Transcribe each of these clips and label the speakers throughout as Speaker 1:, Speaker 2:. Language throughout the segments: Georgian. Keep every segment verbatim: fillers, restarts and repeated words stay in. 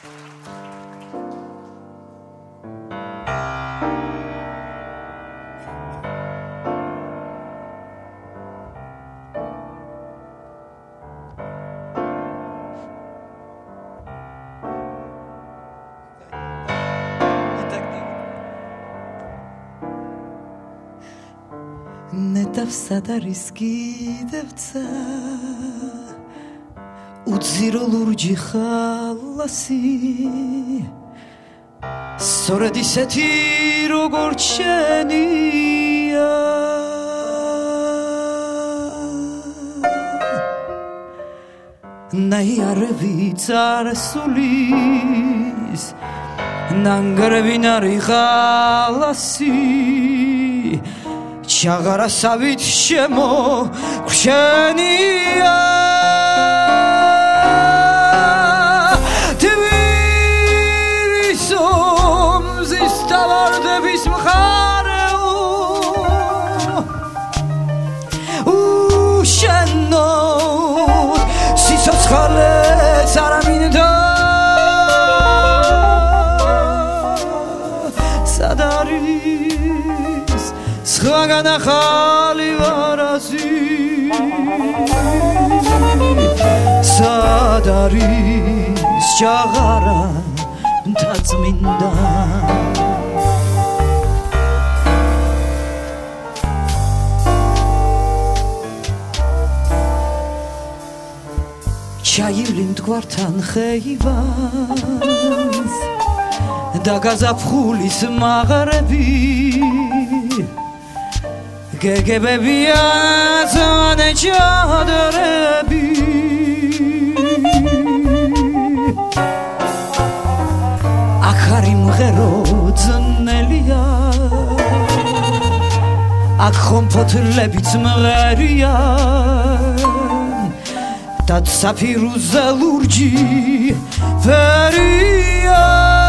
Speaker 1: ნეტავსა და რისკიდევცა უძირო ლურჯი ხალასი სწორედ ისეთი როგორც შენია ნაიარევი წარსულის ნანგრევინარი ხალასი ჩაღარასავით შემოგვშენია თბილისო მზის დავარდების მხარეო უშენოდ სიცოცხლეც არ ამინდა სად არის სხვაგან ახალი ვარაზი სად არის ჭაღარა მთაწმინდა ჩაივლი მტკვართან ხეივანს და გაზაფხულის მაღრები გეგებებია ძვანე ჩადრები აქ არი მღერო ძნელია აქ ხომფოთლებიც მღერია და საფირუზე ლურჯი ფერია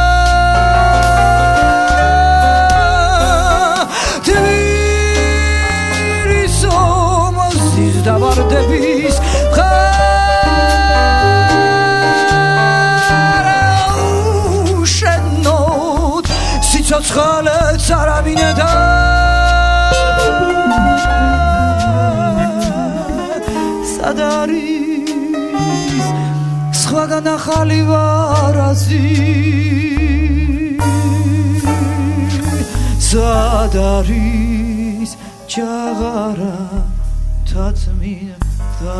Speaker 1: დავარდების მხარე უშენოდ სიცოცხლეც არ ამინდა სად არის სხვაგან ახალი ვარაზი სად არის ჭაღარა თაწმინდა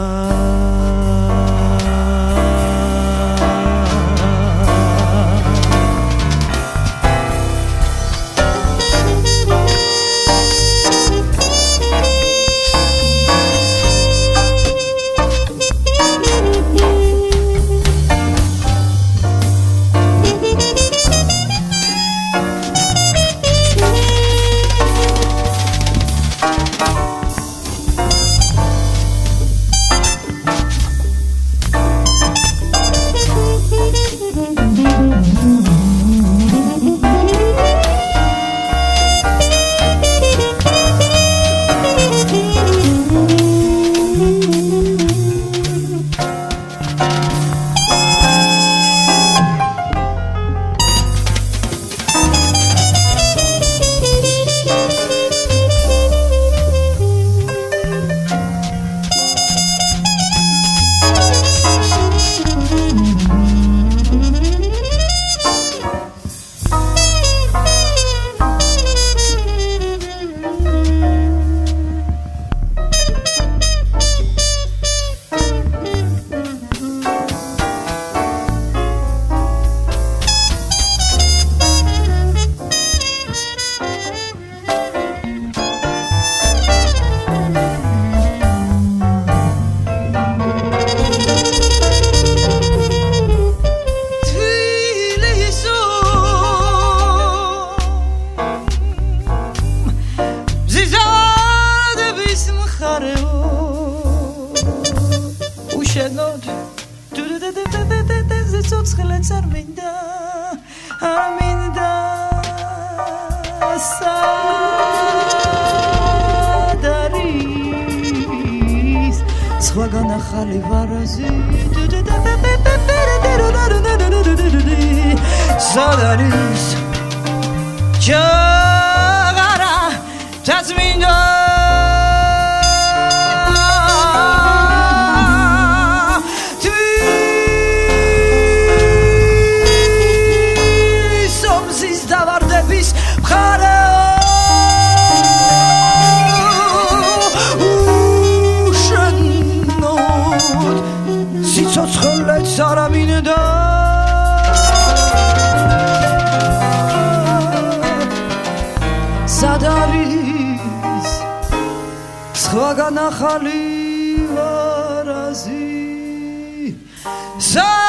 Speaker 1: სხვაგან ახალი ვარაზი სადარის ჯაღარა თაცმინდა თბილისო მზის დავარდების მხარეო უშენოდ სიცოცხლეც არა მინდა სადარის სხვაგან ახალი ვარაზი